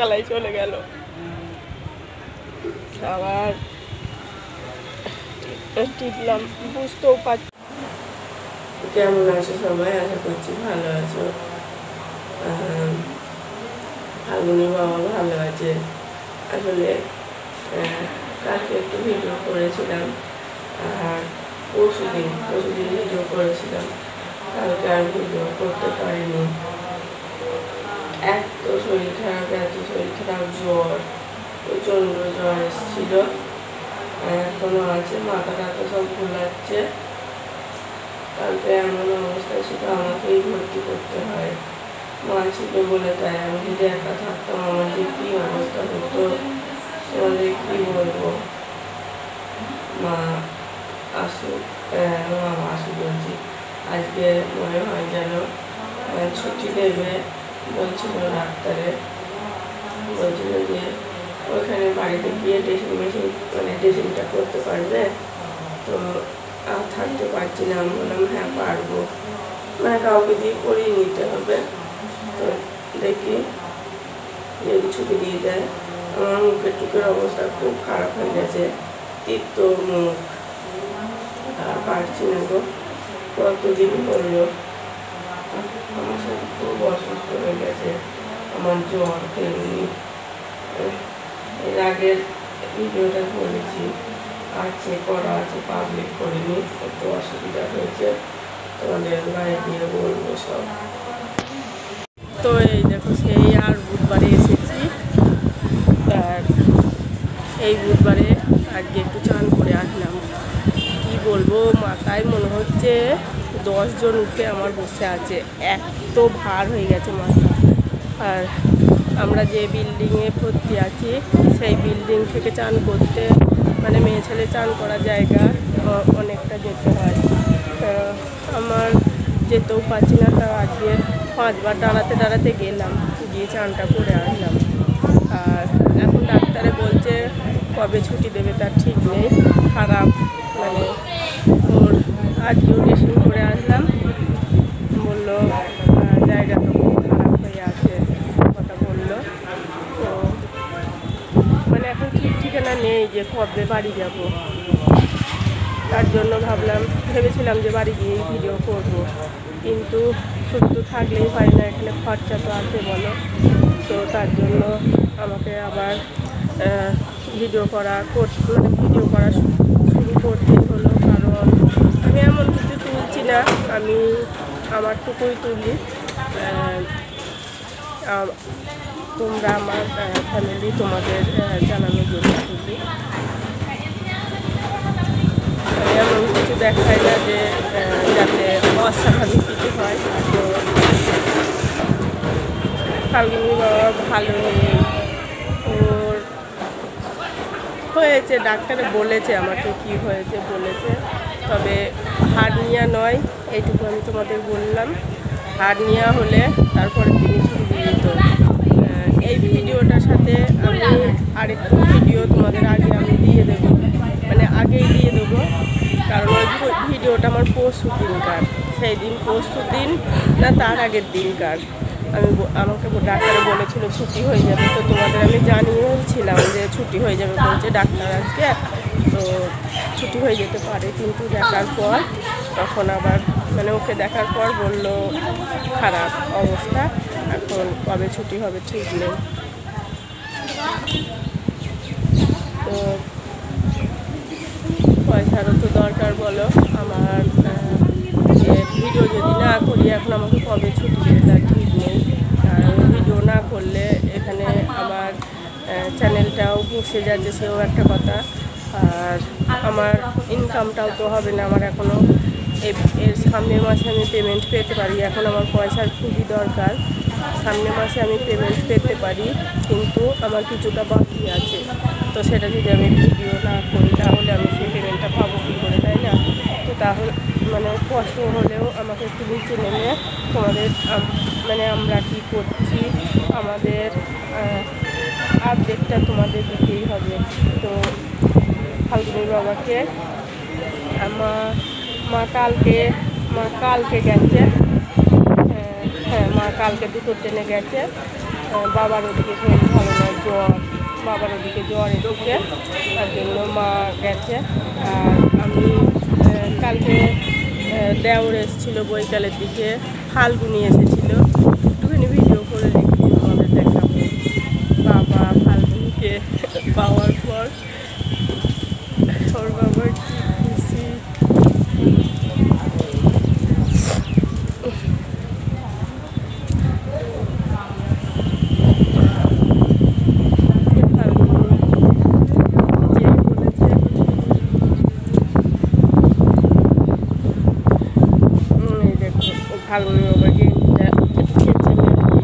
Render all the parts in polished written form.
সকালেই চলে গেল। আবার টিপলাম, বুঝতেও পারছি। কেমন আছো সবাই? আশা করছি ভালো আছো। ফাল্গুনি বাবা ভালো আছে। আসলে কালকে একটু ভিডিও করেছিলাম, আর পরশুদিন ভিডিও করেছিলাম। কালকে আর ভিডিও করতে পারিনি। এত শরীর খারাপ, জ্বর, প্রচণ্ড জ্বর এসেছিল, এখনো আছে। মাথা টাথা সব ঘোলাচ্ছে। কালকে এমন অবস্থা ছিল, আমাকেই ভর্তি করতে হয়। মা ছিল বলে তাই। আমি যদি একা থাকতাম আমার যে কী অবস্থা হতো তোমাদের কী বলবো। মা আসুক বলছি, আজকে মনে হয় যেন ছুটি দেবে বলছিল ডাক্তারে। বলছিল যে ওইখানে বাড়িতে গিয়ে ড্রেসিংটা করতে পারবে। তো আর থাকতে পারছি না। আমি বললাম হ্যাঁ পারবো, কাউকে দিয়ে করিয়ে নিতে হবে। তো দেখি যদি ছুটি দিয়ে দেয়। আমার মুখের অবস্থা খুব খারাপ হয়ে গেছে, তিক্ত মুখ, আর পারছি না গো। কতদিন করলো, আমার সাথে খুব অসুস্থ হয়ে গেছে। আমার জ্বর তেমনি। এর আগের ভিডিওটা করেছি, করা আছে, পাবলিক করিনি, কত অসুবিধা হয়েছে তোমাদের গায়ে দিয়ে বলবো সব। তো এই দেখো, সেই আর বুধবারে এসেছি। আর এই বুধবারে আজকে একটু চান করে আসলাম। কি বলবো, মাথায় মনে হচ্ছে 10 জন উঠে আমার বসে আছে, এত ভার হয়ে গেছে মাথা। আর আমরা যে বিল্ডিংয়ে ভর্তি আছি সেই বিল্ডিং থেকে চান করতে, মেয়ে ছেলে চান করার জায়গা অনেকটা যেতে হয়। আমার যেতেও পারছি না, তা আজকে 5 বার দাঁড়াতে গেলাম, গিয়ে চানটা করে আসলাম। আর এখন ডাক্তারে বলছে কবে ছুটি দেবে তার ঠিক নেই। খারাপ, ওর আজকেও ড্রেসিং করে আসলাম, বললো জায়গাটা খুব খারাপ হয়ে আছে, কথা বললো। তো এখন ঠিক ঠিকানা নেই যে কবে বাড়ি যাব। তার জন্য ভেবেছিলাম যে বাড়ি গিয়ে ভিডিও করব, কিন্তু শুধু তো থাকলেই হয় না, এখানে খরচা তো আছে বলো। তো তার জন্য আমাকে আবার ভিডিও করা শুরু করতে হলো, কারণ আমি এমন কিছু তুলছি না, আমি আমারটুকুই তুলি। তোমরা আমার ফ্যামিলি, তোমাদের জানানোর জন্য তুলি। এমন কিছু দেখায় না যে যাতে অস্বাভাবিক কিছু হয়। তো ফাল্গুনি বাবা ভালো নেই, ওর হয়েছে, ডাক্তারে বলেছে আমাকে কি হয়েছে বলেছে, তবে হার্নিয়া নয়, এইটুকু আমি তোমাদের বললাম। হার্নিয়া হলে তারপরে তিনি ছুটি দিয়ে দিত। এই ভিডিওটার সাথে আমি আরেকটু ভিডিও তোমাদের আমি দিয়ে দেবো, আগেই দিয়ে দেবো, কারণ ওই ভিডিওটা আমার পরশু দিনকার। সেই দিন পরশু দিন না, তার আগের দিনকার। আমাকে ডাক্তারে বলেছিল ছুটি হয়ে যাবে, তো তোমাদের আমি জানিয়েছিলাম যে ছুটি হয়ে যাবে বলছে ডাক্তার আজকে। তো ছুটি হয়ে যেতে পারে, কিন্তু দেখার পর তখন আবার ওকে দেখার পর বললো খারাপ অবস্থা, এখন কবে ছুটি হবে ঠিক নেই। তো পয়সারও তো দরকার বলো। আমার ভিডিও যদি না করি এখন আমাকে কবে ছুটি দেবে তার ঠিক নেই। আর ভিডিও না করলে এখানে আমার চ্যানেলটাও বসে যাচ্ছে, সেও একটা কথা। আর আমার ইনকামটাও তো হবে না। আমার এখনও এর সামনের মাসে আমি পেমেন্ট পেতে পারি, এখন আমার পয়সার খুবই দরকার। সামনের মাসে আমি পেমেন্ট পেতে পারি, কিন্তু আমার কিছুটা বাকি আছে। তো সেটা যদি আমি ভিডিও না করি তাহলে আমি সেই পেমেন্টটা পাবো কী করে, তাই না? তো তাহলে কষ্ট হলেও আমাকে একটু নিচে নেমে তোমাদের আমরা কী করছি, আমাদের আপডেটটা তোমাদের দিতেই হবে। তো ফাল্গুনি বাবাকে মা কালকে গেছে। হ্যাঁ, মা কালকে 2টো ট্রেনে গেছে। বাবার ওদিকে শরীর ভালো না, জ্বর, বাবার ওদিকে জ্বর এসেছে, তার জন্য মা গেছে। আর আমি কালকে দেওর এসেছিলো বৈকালের দিকে, ফাল্গুনি এসেছিলো, একটুখানি ভিডিও করে রেখেছি তোমাদের দেখাবো। বাবা ফাল্গুনিকে পাওয়ার পর ওর বাবার কি খুশি। ফাল্গুনি বাবা গেঞ্জিটা খেয়েছে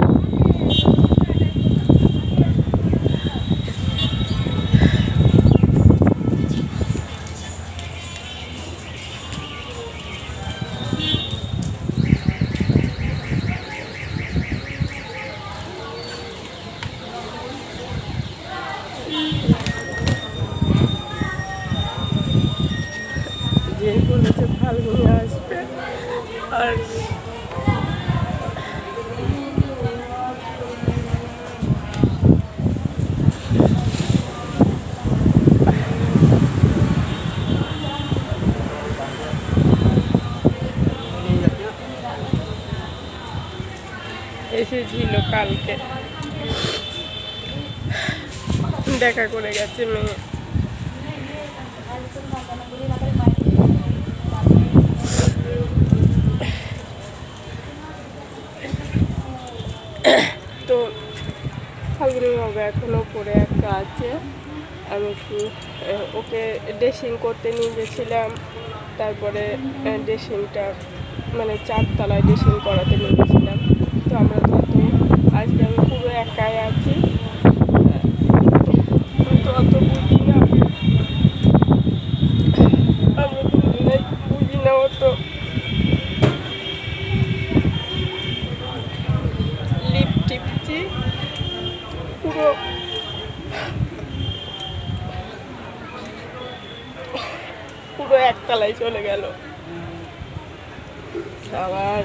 যে বলেছে ফাল্গুনি আসবে। আর এসেছিল কালকে, দেখা করে গেছে মেয়ে। তো ফাল্গুনি বাবা এখনও পরে একটা আছে। আমি একটু ওকে ড্রেসিং করতে নিয়ে গেছিলাম, তারপরে ড্রেসিংটা মানে 4 তলায় ড্রেসিং করাতে নিয়ে গেছিলাম। তো আমরা তো আজকে আমি পুরো একাই আছি, তো অত বুঝি না, আমরা দুজনে বুঝি না অত। লিপ টিপছি পুরো, পুরো একতলায় চলে গেল। আবার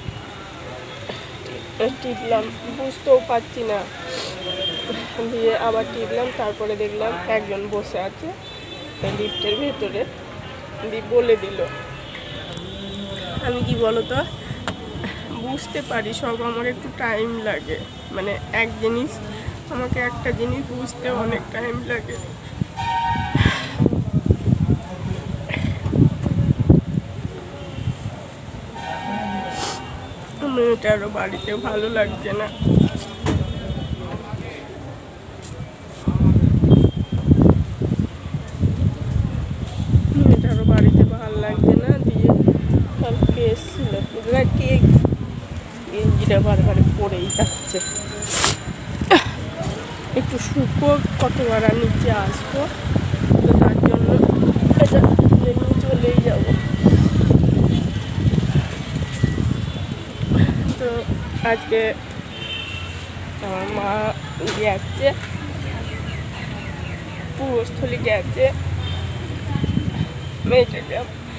টিপলাম, বুঝতেও পারছি না, দিয়ে আবার টিপলাম, তারপরে দেখলাম একজন বসে আছে লিফটের ভেতরে, দিয়ে বলে দিল। আমি কি বলতো বুঝতে পারি সব, আমার একটু টাইম লাগে, মানে এক জিনিস আমাকে একটা জিনিস বুঝতে অনেক টাইম লাগে। মেয়েটারও বাড়িতে ভালো লাগছে না, মেয়েটারও বাড়িতে ভালো লাগছে না। দিয়ে কালকে এসেছিল, কে গেঞ্জিটা বারবারে পরেই যাচ্ছে। একটু শুকো, কতবার আর নিচে আসবো, তো তার জন্য এটা তুলে নিয়ে চলেই যাব। তো আজকে আমার মা গেছে পূর্বস্থলী, গেছে মেয়েটাকে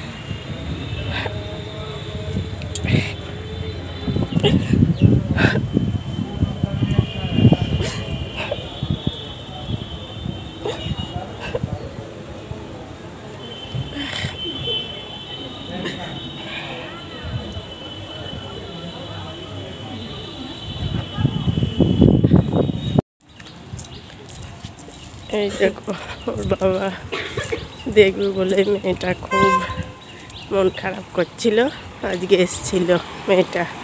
এই দেখো ওর বাবা দেখবে বলে মেয়েটা খুব মন খারাপ করছিল, আজকে এসেছিল মেয়েটা।